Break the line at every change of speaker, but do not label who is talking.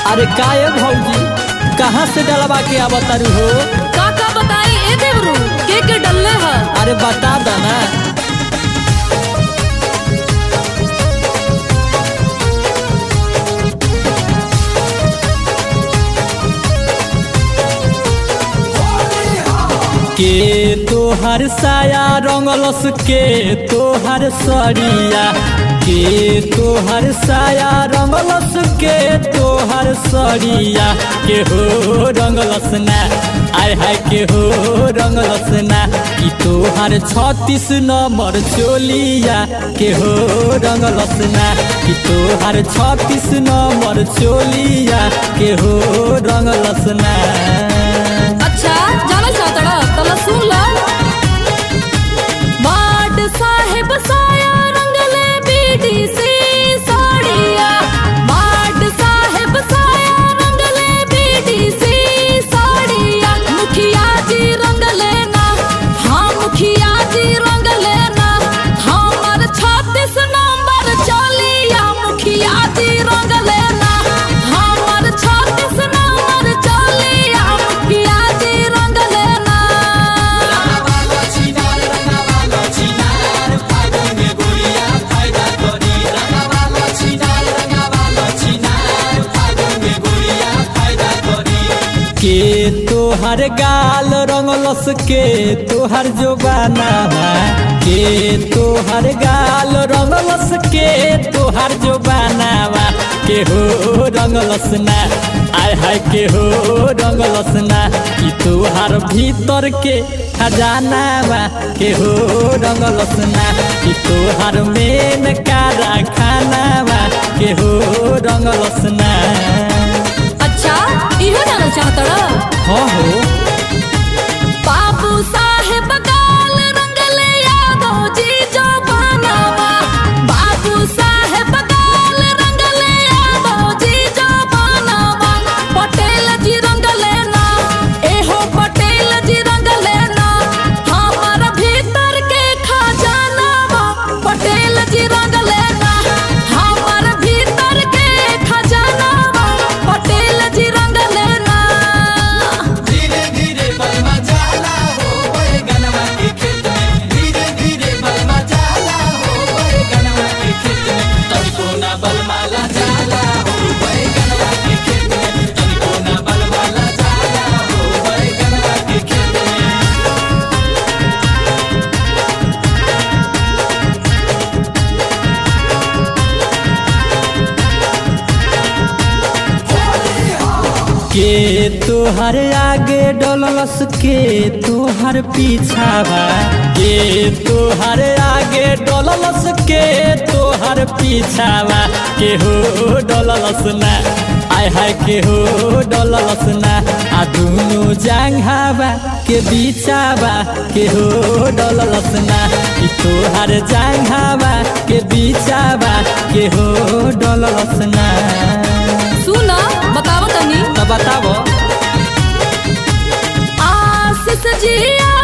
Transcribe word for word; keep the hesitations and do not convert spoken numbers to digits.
अरे काय भौजी कहाँ से डलवा के आवतारू हो?
का का बताई ए देवरू के के डल्ले है?
अरे बता दा ना। के तोहर साया रंगलस के तोहर सरिया, के तोहर साया रंगलस के तोहर सरिया, के हो रंगलस ना आय हाय के हो रंगलस ना कि तोहर छत्तीस नंबर चोलिया, के हो रंगलस ना कि तोहर छत्तीस नंबर चोलिया, के हो रंगलस ना।
अच्छा जाना चाहता तला सुन ला। वार्ड साहेब साया रंगले बीडीसी साड़िया, वार्ड साहेब साया रंगले बीडीसी साड़िया, मुखिया जी रंगले ना, हाँ मुखिया जी रंगले ना, हमार छत्तीस नंबर चोलिया मुखिया जी रंगले ना, हमार छत्तीस नंबर चोलिया मुखिया जी रंगले ना।
के तोहर गाल रंगलस के तोहर जोबाना, के तोहर गाल रंगलस के तोहर जोबाना, के हो रंगलस ना आय हाय के हो रंगलस ना कि तोहर भीतर के खजाना, के हो रंगलस ना कि तोहर मेन कारा खाना, के हो रंगलस ना।
अच्छा इहो जाना चाहता
हाँ हो।
बाबू साहेब गाल रंगले यादव जी जो बनावा, बाबू साहेब गाल रंगले यादव जी जो बनावा, पटेल जी रंगले ना, एहो पटेल जी रंगले ना, हमारा भीतर के खजाना पटेल जी रंगले ना, हमारा भीतर के खजाना पटेल जी रंगले ना।
के तोहर आगे डलस के तोहर पीछावा, के तोहर आगे डलस के तोहर पीछावा, के हो डलस ना आय हाय के हो डलस ना आ दुनो जांघावा के बीचावा, के हो डलस ना कि तोहर जांघावा के बीचावा, के हो डलस ना।
सुना बताओ तनी
तो बताओ।
आशीष जी